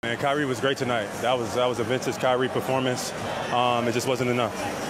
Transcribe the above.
And Kyrie was great tonight. That was a vintage Kyrie performance. It just wasn't enough.